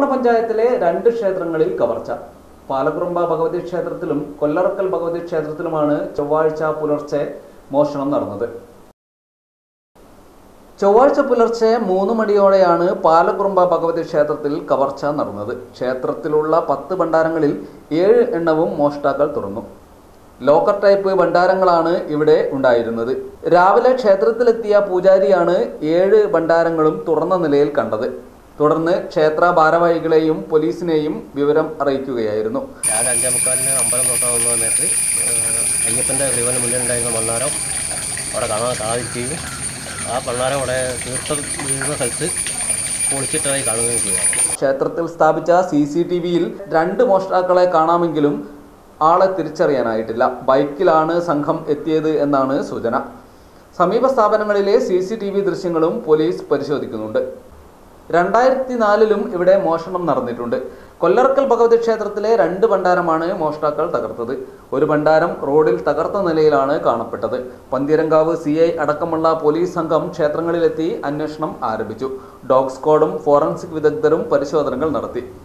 പെരുന്തൽമണ്ണ പഞ്ചായത്തിലെ 2 ക്ഷേത്രങ്ങളിൽ കവർച്ച. പാലക്കുറുമ്പ ഭഗവതി ക്ഷേത്രത്തിലും കൊല്ലറക്കൽ ഭഗവതി ക്ഷേത്രത്തിലുമാണ് ചൊവ്വാഴ്ച പുലർച്ചെ മോഷണം നടന്നത്. ചൊവ്വാഴ്ച പുലർച്ചെ 3 മണിയോടെയാണ് പാലക്കുറുമ്പ ഭഗവതി ക്ഷേത്രത്തിൽ കവർച്ച നടന്നത്. ക്ഷേത്രത്തിലുള്ള 10 ഭണ്ഡാരങ്ങളിൽ 7 എണ്ണവും മോഷ്ടാക്കൾ തുറന്നു. ലോക്കർ ടൈപ്പ് ഭണ്ഡാരങ്ങളാണ് ഇവിടെ ഉണ്ടായിരുന്നത്. രാവിലെ ക്ഷേത്രത്തിലെത്തിയ പൂജാരിയാണ് 7 ഭണ്ഡാരങ്ങളും തുറന്ന നിലയിൽ കണ്ടത്. തുടർന്ന് ക്ഷേത്ര ഭാരവാഹികളെയും പോലീസിനെയും വിവരം അറിയിക്കുകയായിരുന്നു. രാവിലെ 5:45 അമ്പലം തൊട്ടാൽ വന്ന സമയത്ത് അയ്യപ്പൻ്റെ ഗ്രീവന് മുന്നിലുണ്ടായിരുന്ന ഭണ്ഡാരം അവിടെ കാണാൻ സാധിക്കുകയും ആ ഭണ്ഡാരം അവിടെ തീർത്ഥം വീഴുന്ന സ്ഥലത്ത് പൊളിച്ചിട്ടായി കാണുകയും ചെയ്യുക. ക്ഷേത്രത്തിൽ സ്ഥാപിച്ച CCTVയിൽ 2 മോഷ്ടാക്കളെ കാണാമെങ്കിലും ആളെ തിരിച്ചറിയാനായിട്ടില്ല. ബൈക്കിലാണ് സംഘം എത്തിയത് എന്നാണ് സൂചന. സമീപ സ്ഥാപനങ്ങളിലെ CCTV ദൃശ്യങ്ങളും പോലീസ് പരിശോധിക്കുന്നുണ്ട്. 2004-ലും ഇവിടെ മോഷണം നടന്നിട്ടുണ്ട്. കൊല്ലറക്കൽ ഭഗവതി ക്ഷേത്രത്തിലെ 2 ഭണ്ഡാരമാണ് മോഷ്ടാക്കൾ തകർത്തത്. ഒരു ഭണ്ഡാരം റോഡിൽ തകർത്ത നിലയിലാണ് കാണപ്പെട്ടത്. പന്തീരങ്കാവ് CI അടക്കമുള്ള പോലീസ് സംഘം ക്ഷേത്രങ്ങളിലെത്തി അന്വേഷണം ആരംഭിച്ചു. ഡോഗ് സ്ക്വാഡും ഫോറൻസിക് വിദഗ്ധരും പരിശോധനകൾ നടത്തി.